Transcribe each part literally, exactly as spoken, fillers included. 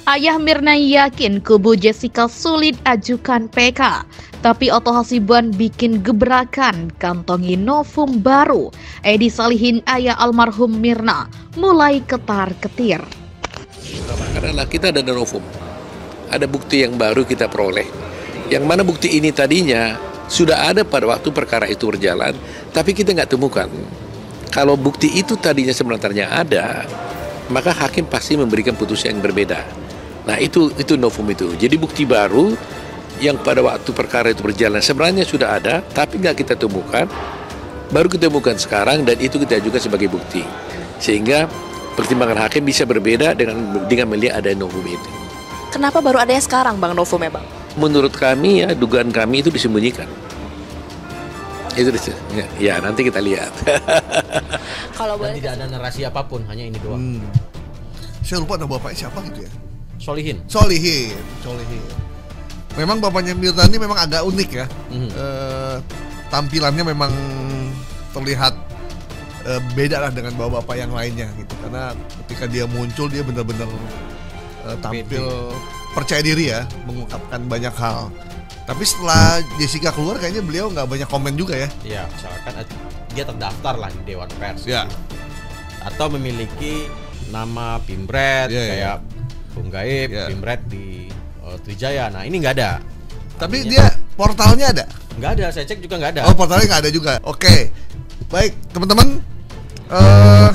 Ayah Mirna yakin kubu Jessica sulit ajukan P K. Tapi Otto Hasibuan bikin gebrakan, kantongi novum baru. Edi Salihin, ayah almarhum Mirna, mulai ketar-ketir. Karena kita ada novum, ada bukti yang baru kita peroleh. Yang mana bukti ini tadinya sudah ada pada waktu perkara itu berjalan, tapi kita nggak temukan. Kalau bukti itu tadinya sebenarnya ada, maka hakim pasti memberikan putusan yang berbeda. Nah itu itu novum itu. Jadi bukti baru yang pada waktu perkara itu berjalan sebenarnya sudah ada, tapi nggak kita temukan, baru kita temukan sekarang dan itu kita juga sebagai bukti. Sehingga pertimbangan hakim bisa berbeda dengan dengan melihat ada novum itu. Kenapa baru adanya sekarang Bang novumnya Bang? Menurut kami ya, dugaan kami itu disembunyikan. Itu ya, ya nanti kita lihat. Kalau boleh tidak ada narasi apapun, hanya ini doang. Hmm. Saya lupa nama bapaknya siapa gitu ya. Solihin. Solihin, Solihin. Memang bapaknya Mirna ini memang agak unik ya. Mm-hmm. E, tampilannya memang terlihat e, beda lah dengan bapak-bapak yang lainnya gitu. Karena ketika dia muncul dia benar-benar e, tampil percaya diri ya, mengungkapkan banyak hal. Tapi setelah Jessica keluar kayaknya beliau nggak banyak komen juga ya. Iya, misalkan dia terdaftar lah di Dewan Pers. Ya. Gitu. Atau memiliki nama Pimpret ya, kayak ya. Bung Gaib, Ya. Pimpret di uh, Trijaya. Nah ini nggak ada. Tapi Artinya, dia portalnya ada? Nggak ada, saya cek juga nggak ada. Oh portalnya nggak ada juga. Oke, baik teman-teman. Uh,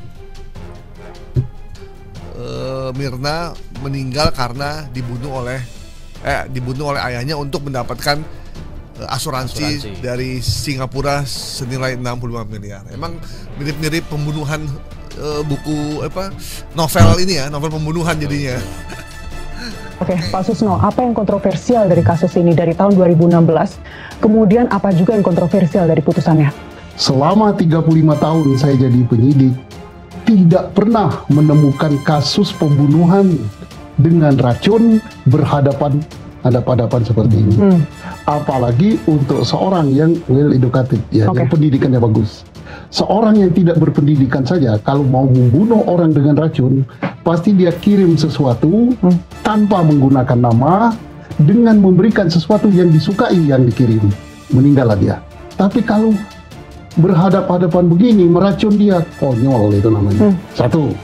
uh, Mirna meninggal karena dibunuh oleh eh dibunuh oleh ayahnya untuk mendapatkan uh, asuransi, asuransi dari Singapura senilai enam puluh lima miliar. Emang mirip-mirip pembunuhan uh, buku apa novel ini ya, novel pembunuhan jadinya. Oke, Pak Susno, apa yang kontroversial dari kasus ini dari tahun dua ribu enam belas? Kemudian apa juga yang kontroversial dari putusannya? Selama tiga puluh lima tahun saya jadi penyidik, tidak pernah menemukan kasus pembunuhan dengan racun berhadapan hadap-hadapan seperti ini. Hmm. Apalagi untuk seorang yang well educated, ya, okay. yang pendidikannya bagus. Seorang yang tidak berpendidikan saja, kalau mau membunuh orang dengan racun, pasti dia kirim sesuatu hmm. tanpa menggunakan nama, dengan memberikan sesuatu yang disukai yang dikirim. Meninggallah dia. Tapi kalau berhadap-hadapan begini, meracun dia, konyol itu namanya. Hmm. Satu,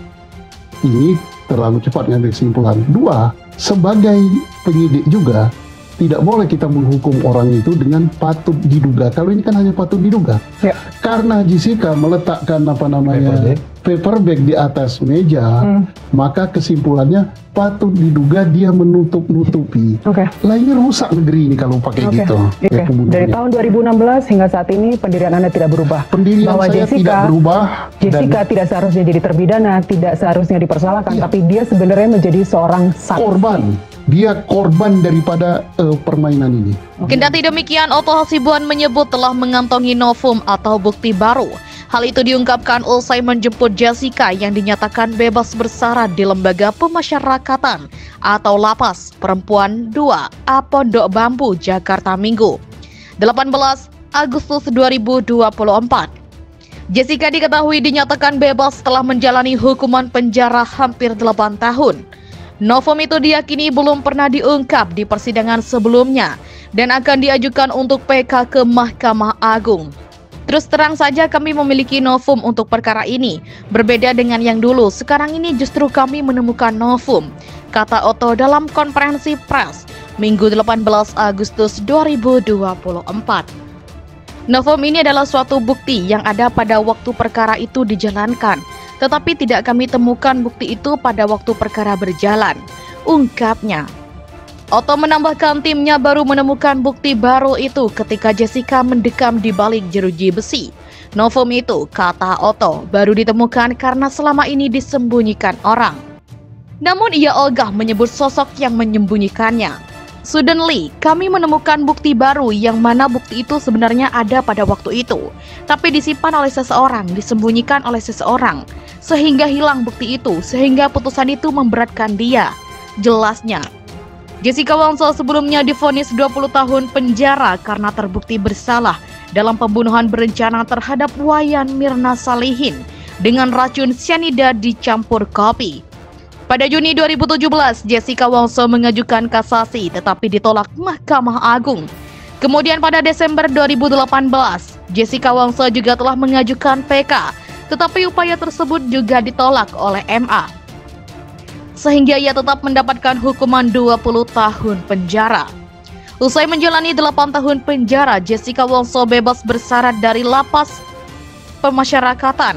ini terlalu cepat ngambil kesimpulan. Dua, sebagai penyidik juga, tidak boleh kita menghukum orang itu dengan patut diduga. Kalau ini kan hanya patut diduga. Ya. Karena Jessica meletakkan apa namanya paper bag di atas meja, hmm. maka kesimpulannya patut diduga dia menutup-nutupi. Oke. Okay. Lah ini rusak negeri ini kalau pakai okay. gitu. Okay. Ya, dari tahun dua ribu enam belas hingga saat ini pendirian Anda tidak berubah. Pendirian bahwa saya Jessica, tidak berubah. Jessica dan tidak seharusnya jadi terpidana, tidak seharusnya dipersalahkan, iya. tapi dia sebenarnya menjadi seorang saksi. Korban. Dia korban daripada uh, permainan ini. Kendati demikian, Otto Hasibuan menyebut telah mengantongi novum atau bukti baru. Hal itu diungkapkan usai menjemput Jessica yang dinyatakan bebas bersyarat di Lembaga Pemasyarakatan atau Lapas Perempuan dua A Pondok Bambu, Jakarta Minggu delapan belas Agustus dua ribu dua puluh empat. Jessica diketahui dinyatakan bebas setelah menjalani hukuman penjara hampir delapan tahun. Novum itu diyakini belum pernah diungkap di persidangan sebelumnya dan akan diajukan untuk P K ke Mahkamah Agung. Terus terang saja kami memiliki novum untuk perkara ini. Berbeda dengan yang dulu, sekarang ini justru kami menemukan novum, kata Otto dalam konferensi pers Minggu delapan belas Agustus dua ribu dua puluh empat. Novum ini adalah suatu bukti yang ada pada waktu perkara itu dijalankan, tetapi tidak kami temukan bukti itu pada waktu perkara berjalan, ungkapnya. Otto menambahkan timnya baru menemukan bukti baru itu ketika Jessica mendekam di balik jeruji besi. Novum itu, kata Otto, baru ditemukan karena selama ini disembunyikan orang. Namun ia ogah menyebut sosok yang menyembunyikannya. Suddenly, kami menemukan bukti baru yang mana bukti itu sebenarnya ada pada waktu itu, tapi disimpan oleh seseorang, disembunyikan oleh seseorang, sehingga hilang bukti itu, sehingga putusan itu memberatkan dia. Jelasnya, Jessica Wongso sebelumnya divonis dua puluh tahun penjara karena terbukti bersalah dalam pembunuhan berencana terhadap Wayan Mirna Salihin dengan racun cyanida dicampur kopi. Pada Juni dua ribu tujuh belas, Jessica Wongso mengajukan kasasi tetapi ditolak Mahkamah Agung. Kemudian pada Desember dua ribu delapan belas, Jessica Wongso juga telah mengajukan P K, tetapi upaya tersebut juga ditolak oleh M A. Sehingga ia tetap mendapatkan hukuman dua puluh tahun penjara. Usai menjalani delapan tahun penjara, Jessica Wongso bebas bersyarat dari Lapas Pemasyarakatan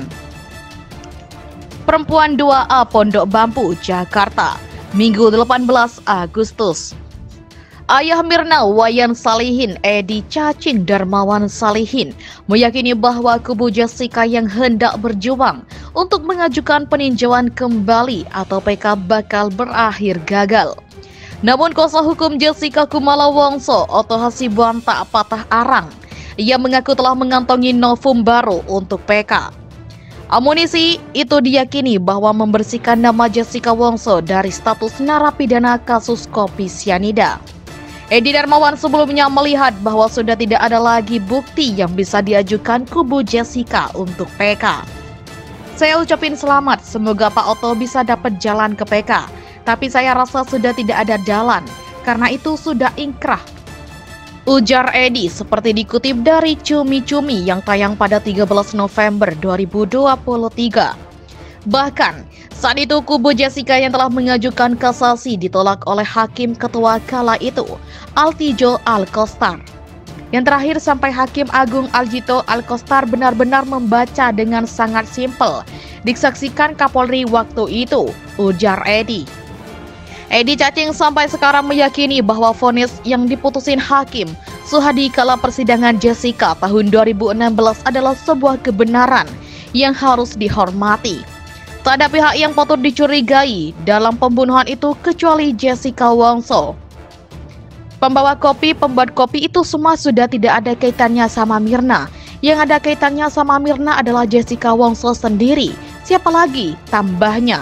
Perempuan dua A Pondok Bambu, Jakarta, Minggu delapan belas Agustus. Ayah Mirna, Wayan Salihin, Edi Cacing Darmawan Salihin, meyakini bahwa kubu Jessica yang hendak berjuang untuk mengajukan peninjauan kembali atau P K bakal berakhir gagal. Namun kuasa hukum Jessica Kumala Wongso, Otto Hasibuan, tak patah arang. Ia mengaku telah mengantongi novum baru untuk P K. Amunisi itu diyakini bahwa membersihkan nama Jessica Wongso dari status narapidana kasus kopi sianida. Edi Darmawan sebelumnya melihat bahwa sudah tidak ada lagi bukti yang bisa diajukan kubu Jessica untuk P K. Saya ucapin selamat, semoga Pak Otto bisa dapat jalan ke P K. Tapi saya rasa sudah tidak ada jalan, karena itu sudah ingkrah. Ujar Edi seperti dikutip dari Cumi Cumi yang tayang pada tiga belas November dua ribu dua puluh tiga. Bahkan, saat itu kubu Jessica yang telah mengajukan kasasi ditolak oleh Hakim Ketua kala itu, Altijo Alkostar. Yang terakhir sampai Hakim Agung Aljito Alkostar benar-benar membaca dengan sangat simpel. Disaksikan Kapolri waktu itu, ujar Edi. Edi Cacing sampai sekarang meyakini bahwa vonis yang diputusin Hakim Suhadi kala persidangan Jessica tahun dua ribu enam belas adalah sebuah kebenaran yang harus dihormati. Tak ada pihak yang patut dicurigai dalam pembunuhan itu kecuali Jessica Wongso. Pembawa kopi, pembuat kopi itu semua sudah tidak ada kaitannya sama Mirna. Yang ada kaitannya sama Mirna adalah Jessica Wongso sendiri. Siapa lagi? Tambahnya.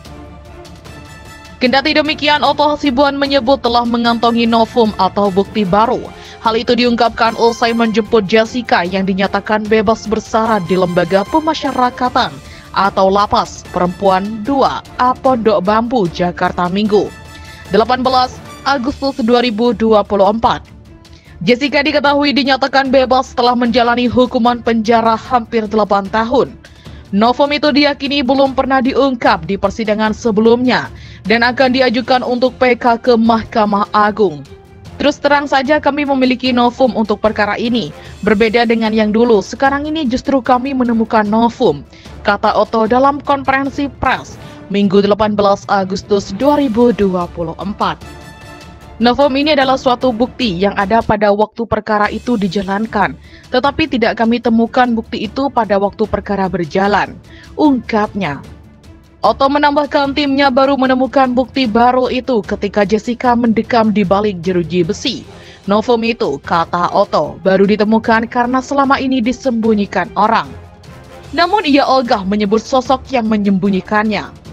Kendati demikian, Otto Hasibuan menyebut telah mengantongi novum atau bukti baru. Hal itu diungkapkan usai menjemput Jessica yang dinyatakan bebas bersyarat di Lembaga Pemasyarakatan atau Lapas Perempuan dua A Pondok Bambu, Jakarta, Minggu delapan belas Agustus dua ribu dua puluh empat. Jessica diketahui dinyatakan bebas setelah menjalani hukuman penjara hampir delapan tahun. Novum itu diyakini belum pernah diungkap di persidangan sebelumnya dan akan diajukan untuk P K ke Mahkamah Agung. Terus terang saja kami memiliki novum untuk perkara ini. Berbeda dengan yang dulu, sekarang ini justru kami menemukan novum, kata Otto dalam konferensi pers Minggu delapan belas Agustus dua ribu dua puluh empat. Novum ini adalah suatu bukti yang ada pada waktu perkara itu dijalankan, tetapi tidak kami temukan bukti itu pada waktu perkara berjalan, ungkapnya. Otto menambahkan timnya baru menemukan bukti baru itu ketika Jessica mendekam di balik jeruji besi. Novum itu, kata Otto, baru ditemukan karena selama ini disembunyikan orang. Namun ia ogah menyebut sosok yang menyembunyikannya.